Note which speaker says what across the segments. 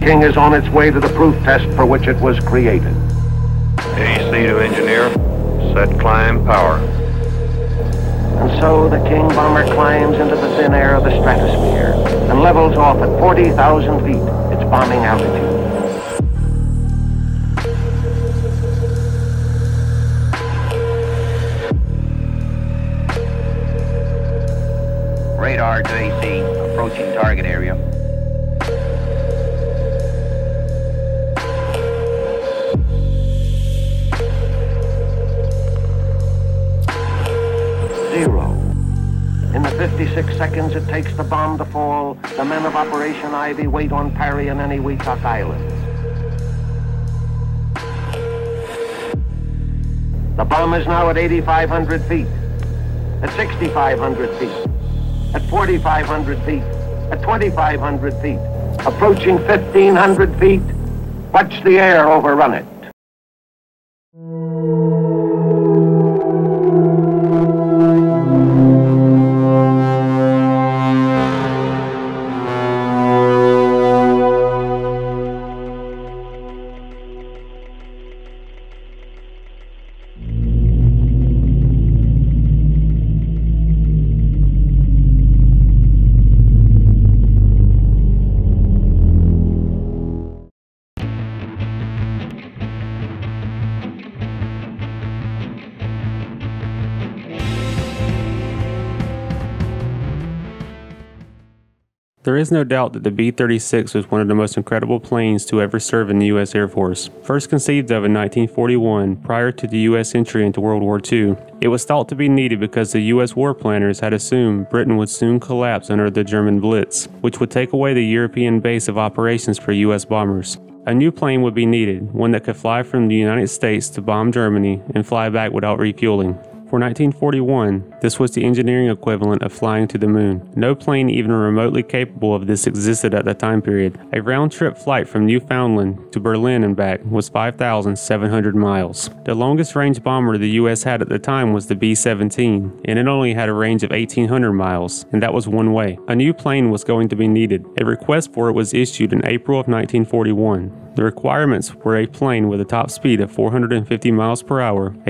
Speaker 1: King is on its way to the proof test for which it was created.
Speaker 2: AC to engineer, set climb power.
Speaker 1: And so the King bomber climbs into the thin air of the stratosphere and levels off at 40,000 feet, its bombing altitude.
Speaker 3: Radar to AC, approaching target area.
Speaker 1: Zero. In the 56 seconds it takes the bomb to fall, the men of Operation Ivy wait on Parry and Eniwetok Islands. The bomb is now at 8,500 feet, at 6,500 feet, at 4,500 feet, at 2,500 feet, approaching 1,500 feet. Watch the air overrun it.
Speaker 4: There is no doubt that the B-36 was one of the most incredible planes to ever serve in the U.S. Air Force. First conceived of in 1941, prior to the U.S. entry into World War II, it was thought to be needed because the U.S. war planners had assumed Britain would soon collapse under the German Blitz, which would take away the European base of operations for U.S. bombers. A new plane would be needed, one that could fly from the United States to bomb Germany and fly back without refueling. For 1941, this was the engineering equivalent of flying to the moon. No plane even remotely capable of this existed at that time period. A round-trip flight from Newfoundland to Berlin and back was 5,700 miles. The longest-range bomber the U.S. had at the time was the B-17, and it only had a range of 1,800 miles, and that was one way. A new plane was going to be needed. A request for it was issued in April of 1941. The requirements were a plane with a top speed of 450 miles per hour, a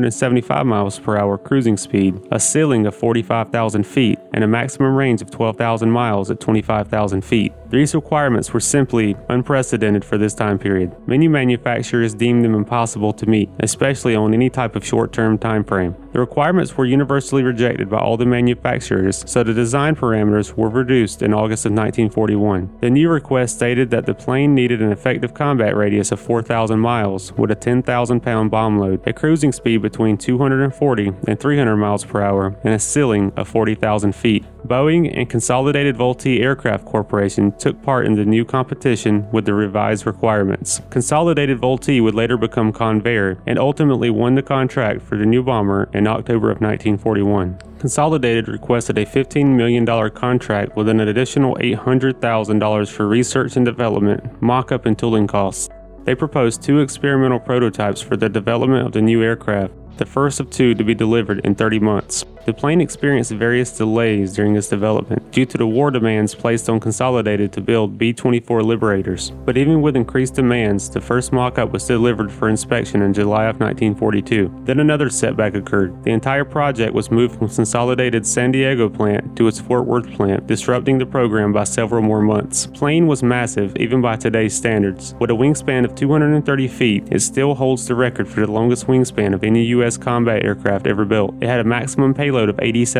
Speaker 4: 275 miles per hour cruising speed, a ceiling of 45,000 feet, and a maximum range of 12,000 miles at 25,000 feet. These requirements were simply unprecedented for this time period. Many manufacturers deemed them impossible to meet, especially on any type of short-term time frame. The requirements were universally rejected by all the manufacturers, so the design parameters were reduced in August of 1941. The new request stated that the plane needed an effective combat radius of 4,000 miles with a 10,000-pound bomb load, a cruising speed between 240 and 300 miles per hour, and a ceiling of 40,000 feet. Boeing and Consolidated Vultee Aircraft Corporation took part in the new competition with the revised requirements. Consolidated Vultee would later become Convair and ultimately won the contract for the new bomber in October of 1941. Consolidated requested a $15 million contract with an additional $800,000 for research and development, mock-up and tooling costs. They proposed 2 experimental prototypes for the development of the new aircraft, the first of 2 to be delivered in 30 months. The plane experienced various delays during its development due to the war demands placed on Consolidated to build B-24 Liberators. But even with increased demands, the first mock-up was delivered for inspection in July of 1942. Then another setback occurred. The entire project was moved from Consolidated's San Diego plant to its Fort Worth plant, disrupting the program by several more months. The plane was massive, even by today's standards. With a wingspan of 230 feet, it still holds the record for the longest wingspan of any U.S. combat aircraft ever built. It had a maximum payload of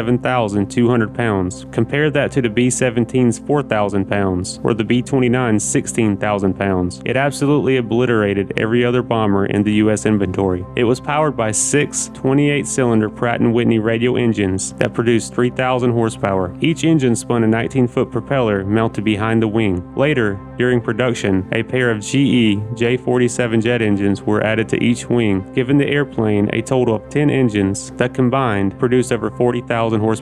Speaker 4: 87,200 pounds. Compare that to the B-17's 4,000 pounds, or the B-29's 16,000 pounds. It absolutely obliterated every other bomber in the U.S. inventory. It was powered by 6 28-cylinder Pratt & Whitney radial engines that produced 3,000 horsepower. Each engine spun a 19-foot propeller mounted behind the wing. Later, during production, a pair of GE J-47 jet engines were added to each wing, giving the airplane a total of 10 engines that combined produced over 40,000 horsepower.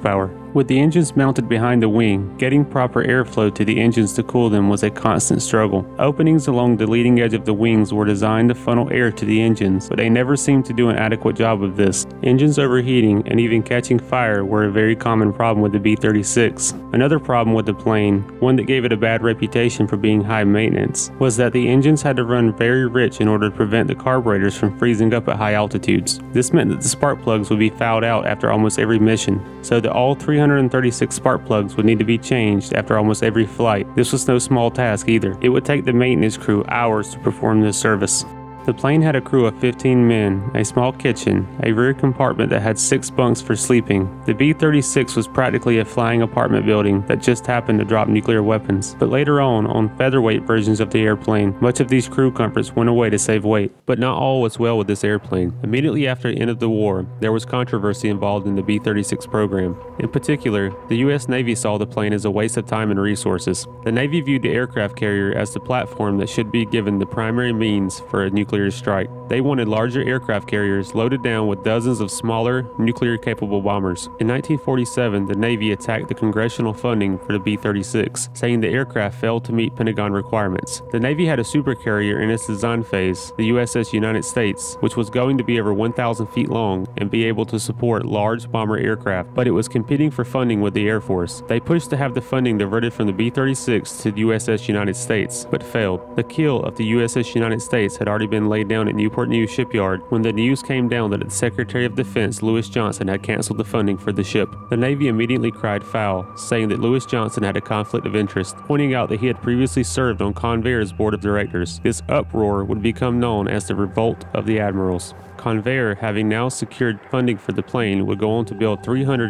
Speaker 4: With the engines mounted behind the wing, getting proper airflow to the engines to cool them was a constant struggle. Openings along the leading edge of the wings were designed to funnel air to the engines, but they never seemed to do an adequate job of this. Engines overheating and even catching fire were a very common problem with the B-36. Another problem with the plane, one that gave it a bad reputation for being high maintenance, was that the engines had to run very rich in order to prevent the carburetors from freezing up at high altitudes. This meant that the spark plugs would be fouled out after almost every mission, so that all 336 spark plugs would need to be changed after almost every flight. This was no small task either. It would take the maintenance crew hours to perform this service. The plane had a crew of 15 men, a small kitchen, a rear compartment that had 6 bunks for sleeping. The B-36 was practically a flying apartment building that just happened to drop nuclear weapons. But later on featherweight versions of the airplane, much of these crew comforts went away to save weight. But not all was well with this airplane. Immediately after the end of the war, there was controversy involved in the B-36 program. In particular, the U.S. Navy saw the plane as a waste of time and resources. The Navy viewed the aircraft carrier as the platform that should be given the primary means for a nuclear strike. They wanted larger aircraft carriers loaded down with dozens of smaller, nuclear-capable bombers. In 1947, the Navy attacked the congressional funding for the B-36, saying the aircraft failed to meet Pentagon requirements. The Navy had a supercarrier in its design phase, the USS United States, which was going to be over 1,000 feet long and be able to support large bomber aircraft, but it was competing for funding with the Air Force. They pushed to have the funding diverted from the B-36 to the USS United States, but failed. The keel of the USS United States had already been laid down at Newport News Shipyard when the news came down that the Secretary of Defense, Lewis Johnson, had canceled the funding for the ship. The Navy immediately cried foul, saying that Lewis Johnson had a conflict of interest, pointing out that he had previously served on Convair's board of directors. This uproar would become known as the Revolt of the Admirals. Convair, having now secured funding for the plane, would go on to build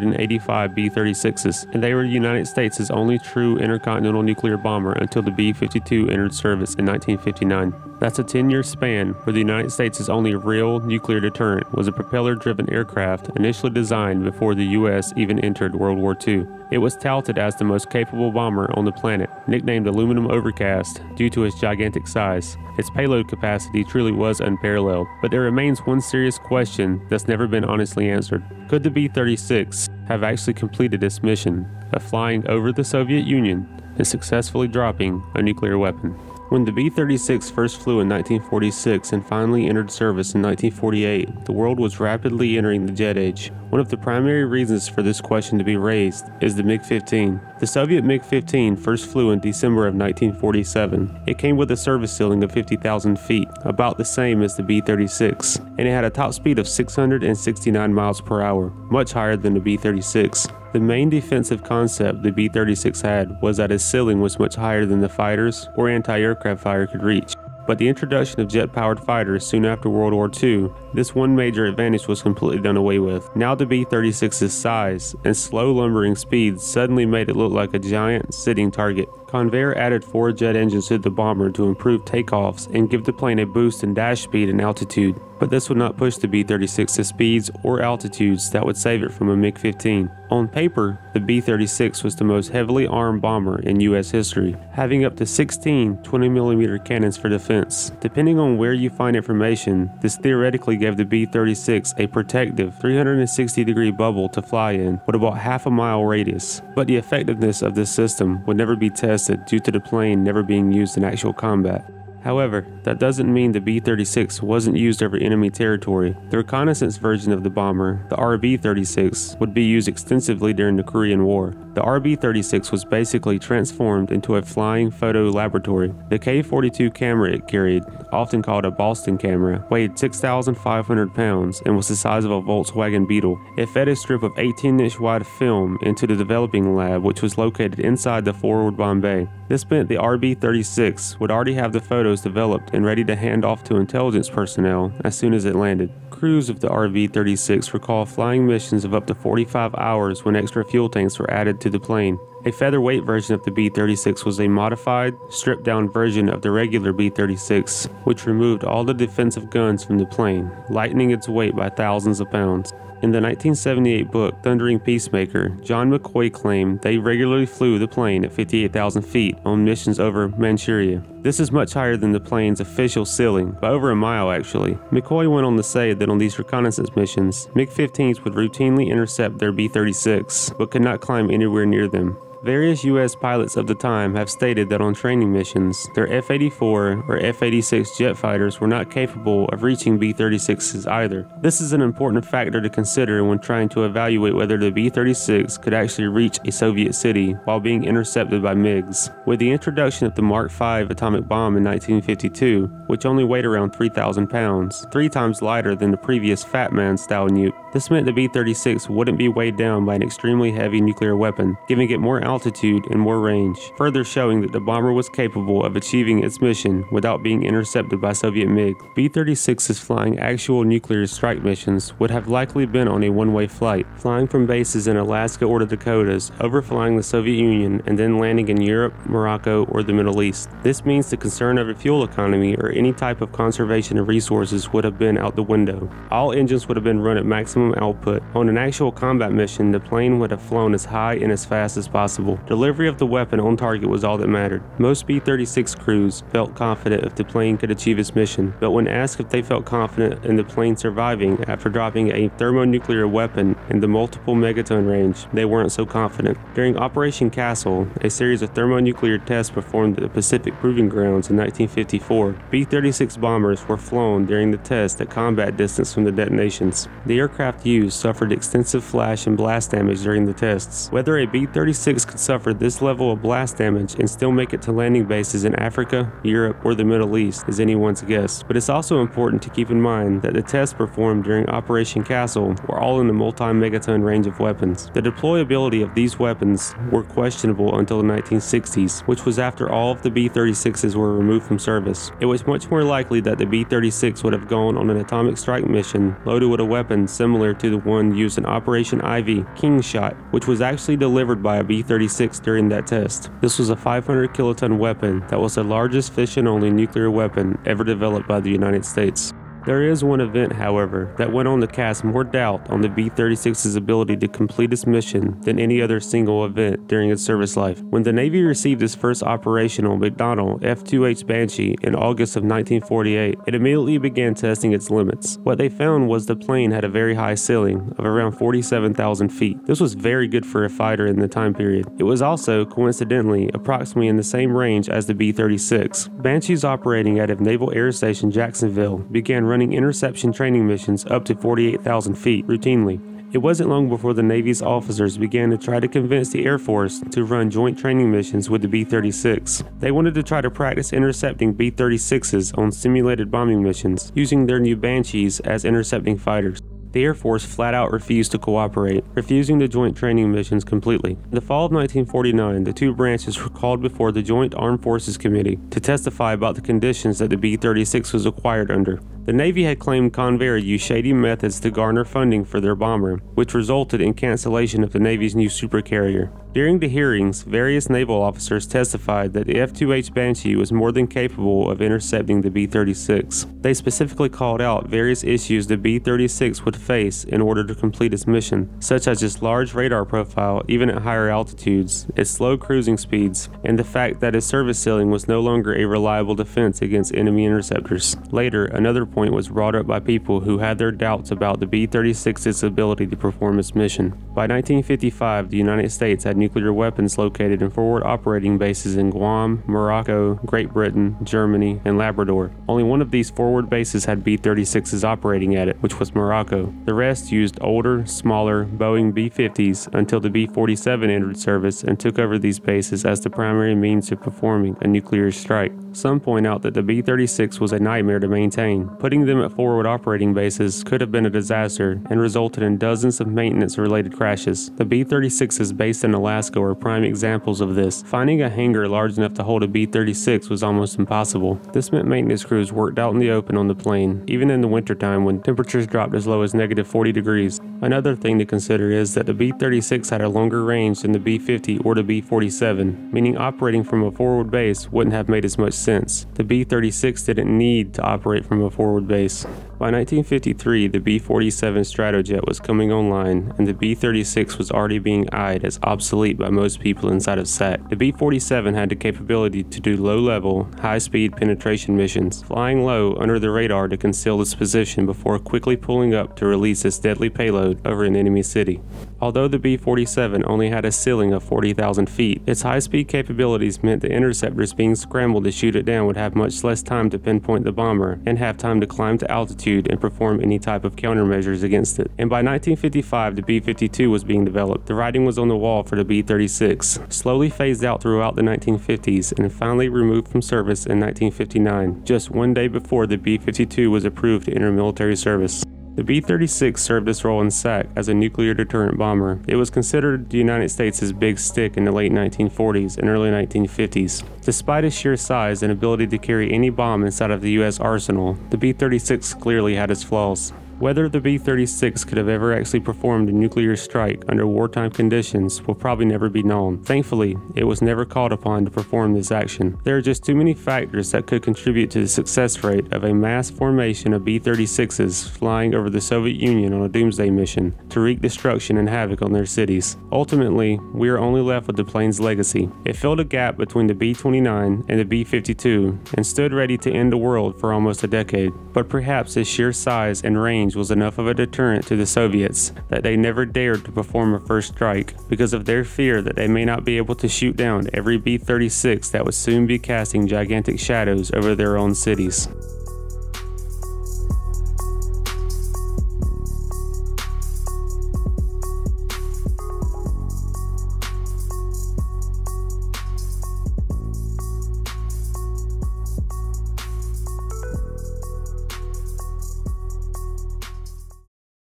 Speaker 4: 385 B-36s, and they were the United States' only true intercontinental nuclear bomber until the B-52 entered service in 1959. That's a 10-year span where the United States' only real nuclear deterrent was a propeller-driven aircraft initially designed before the U.S. even entered World War II. It was touted as the most capable bomber on the planet, nicknamed Aluminum Overcast due to its gigantic size. Its payload capacity truly was unparalleled, but there remains one serious question that's never been honestly answered. Could the B-36 have actually completed its mission of flying over the Soviet Union and successfully dropping a nuclear weapon? When the B-36 first flew in 1946 and finally entered service in 1948, the world was rapidly entering the jet age. One of the primary reasons for this question to be raised is the MiG-15. The Soviet MiG-15 first flew in December of 1947. It came with a service ceiling of 50,000 feet, about the same as the B-36, and it had a top speed of 669 miles per hour, much higher than the B-36. The main defensive concept the B-36 had was that its ceiling was much higher than the fighters or anti-aircraft fire could reach. But the introduction of jet-powered fighters soon after World War II, this one major advantage was completely done away with. Now the B-36's size and slow lumbering speed suddenly made it look like a giant sitting target. Convair added 4 jet engines to the bomber to improve takeoffs and give the plane a boost in dash speed and altitude. But this would not push the B-36 to speeds or altitudes that would save it from a MiG-15. On paper, the B-36 was the most heavily armed bomber in U.S. history, having up to 16 20mm cannons for defense. Depending on where you find information, this theoretically gave the B-36 a protective 360-degree bubble to fly in with about half a mile radius. But the effectiveness of this system would never be tested due to the plane never being used in actual combat. However, that doesn't mean the B-36 wasn't used over enemy territory. The reconnaissance version of the bomber, the RB-36, would be used extensively during the Korean War. The RB-36 was basically transformed into a flying photo laboratory. The K-42 camera it carried, often called a Boston camera, weighed 6,500 pounds and was the size of a Volkswagen Beetle. It fed a strip of 18-inch wide film into the developing lab, which was located inside the forward bomb bay. This meant the RB-36 would already have the photos developed and ready to hand off to intelligence personnel as soon as it landed. Crews of the RB-36 recall flying missions of up to 45 hours when extra fuel tanks were added to the plane. A featherweight version of the B-36 was a modified, stripped-down version of the regular B-36, which removed all the defensive guns from the plane, lightening its weight by thousands of pounds. In the 1978 book Thundering Peacemaker, John McCoy claimed they regularly flew the plane at 58,000 feet on missions over Manchuria. This is much higher than the plane's official ceiling, by over a mile actually. McCoy went on to say that on these reconnaissance missions, MiG-15s would routinely intercept their B-36, but could not climb anywhere near them. Various U.S. pilots of the time have stated that on training missions, their F-84 or F-86 jet fighters were not capable of reaching B-36s either. This is an important factor to consider when trying to evaluate whether the B-36 could actually reach a Soviet city while being intercepted by MiGs. With the introduction of the Mark V atomic bomb in 1952, which only weighed around 3,000 pounds, 3 times lighter than the previous Fat Man-style nuke, this meant the B-36 wouldn't be weighed down by an extremely heavy nuclear weapon, giving it more altitude and more range, further showing that the bomber was capable of achieving its mission without being intercepted by Soviet MiG. B-36's flying actual nuclear strike missions would have likely been on a one-way flight, flying from bases in Alaska or the Dakotas, overflying the Soviet Union, and then landing in Europe, Morocco, or the Middle East. This means the concern of a fuel economy or any type of conservation of resources would have been out the window. All engines would have been run at maximum output. On an actual combat mission, the plane would have flown as high and as fast as possible. Delivery of the weapon on target was all that mattered. Most B-36 crews felt confident if the plane could achieve its mission, but when asked if they felt confident in the plane surviving after dropping a thermonuclear weapon in the multiple megaton range, they weren't so confident. During Operation Castle, a series of thermonuclear tests performed at the Pacific Proving Grounds in 1954, B-36 bombers were flown during the test at combat distance from the detonations. The aircraft used suffered extensive flash and blast damage during the tests. Whether a B-36 could suffer this level of blast damage and still make it to landing bases in Africa, Europe, or the Middle East is anyone's guess. But it's also important to keep in mind that the tests performed during Operation Castle were all in the multi-megaton range of weapons. The deployability of these weapons were questionable until the 1960s, which was after all of the B-36s were removed from service. It was much more likely that the B-36 would have gone on an atomic strike mission loaded with a weapon similar to the one used in Operation Ivy, King Shot, which was actually delivered by a B-36 during that test. This was a 500 kiloton weapon that was the largest fission-only nuclear weapon ever developed by the United States. There is one event, however, that went on to cast more doubt on the B-36's ability to complete its mission than any other single event during its service life. When the Navy received its first operational McDonnell F-2H Banshee in August of 1948, it immediately began testing its limits. What they found was the plane had a very high ceiling of around 47,000 feet. This was very good for a fighter in the time period. It was also, coincidentally, approximately in the same range as the B-36. Banshees operating out of Naval Air Station Jacksonville began running interception training missions up to 48,000 feet routinely. It wasn't long before the Navy's officers began to try to convince the Air Force to run joint training missions with the B-36. They wanted to try to practice intercepting B-36s on simulated bombing missions, using their new Banshees as intercepting fighters. The Air Force flat out refused to cooperate, refusing the joint training missions completely. In the fall of 1949, the two branches were called before the Joint Armed Forces Committee to testify about the conditions that the B-36 was acquired under. The Navy had claimed Convair used shady methods to garner funding for their bomber, which resulted in cancellation of the Navy's new supercarrier. During the hearings, various naval officers testified that the F-2H Banshee was more than capable of intercepting the B-36. They specifically called out various issues the B-36 would face in order to complete its mission, such as its large radar profile even at higher altitudes, its slow cruising speeds, and the fact that its service ceiling was no longer a reliable defense against enemy interceptors. Later, another point was brought up by people who had their doubts about the B-36's ability to perform its mission. By 1955, the United States had nuclear weapons located in forward operating bases in Guam, Morocco, Great Britain, Germany, and Labrador. Only one of these forward bases had B-36s operating at it, which was Morocco. The rest used older, smaller Boeing B-50s until the B-47 entered service and took over these bases as the primary means of performing a nuclear strike. Some point out that the B-36 was a nightmare to maintain. Putting them at forward operating bases could have been a disaster and resulted in dozens of maintenance-related crashes. The B-36s based in Alaska were prime examples of this. Finding a hangar large enough to hold a B-36 was almost impossible. This meant maintenance crews worked out in the open on the plane, even in the wintertime when temperatures dropped as low as -40 degrees. Another thing to consider is that the B-36 had a longer range than the B-50 or the B-47, meaning operating from a forward base wouldn't have made as much sense. The B-36 didn't need to operate from a forward base. By 1953, the B-47 Stratojet was coming online, and the B-36 was already being eyed as obsolete by most people inside of SAC. The B-47 had the capability to do low-level, high-speed penetration missions, flying low under the radar to conceal its position before quickly pulling up to release its deadly payload over an enemy city. Although the B-47 only had a ceiling of 40,000 feet, its high-speed capabilities meant the interceptors being scrambled to shoot it down would have much less time to pinpoint the bomber and have time to climb to altitude and perform any type of countermeasures against it. And by 1955, the B-52 was being developed. The writing was on the wall for the B-36, slowly phased out throughout the 1950s and finally removed from service in 1959, just one day before the B-52 was approved to enter military service. The B-36 served its role in SAC as a nuclear deterrent bomber. It was considered the United States' big stick in the late 1940s and early 1950s. Despite its sheer size and ability to carry any bomb inside of the U.S. arsenal, the B-36 clearly had its flaws. Whether the B-36 could have ever actually performed a nuclear strike under wartime conditions will probably never be known. Thankfully, it was never called upon to perform this action. There are just too many factors that could contribute to the success rate of a mass formation of B-36s flying over the Soviet Union on a doomsday mission to wreak destruction and havoc on their cities. Ultimately, we are only left with the plane's legacy. It filled a gap between the B-29 and the B-52 and stood ready to end the world for almost a decade. But perhaps its sheer size and range was enough of a deterrent to the Soviets that they never dared to perform a first strike because of their fear that they may not be able to shoot down every B-36 that would soon be casting gigantic shadows over their own cities.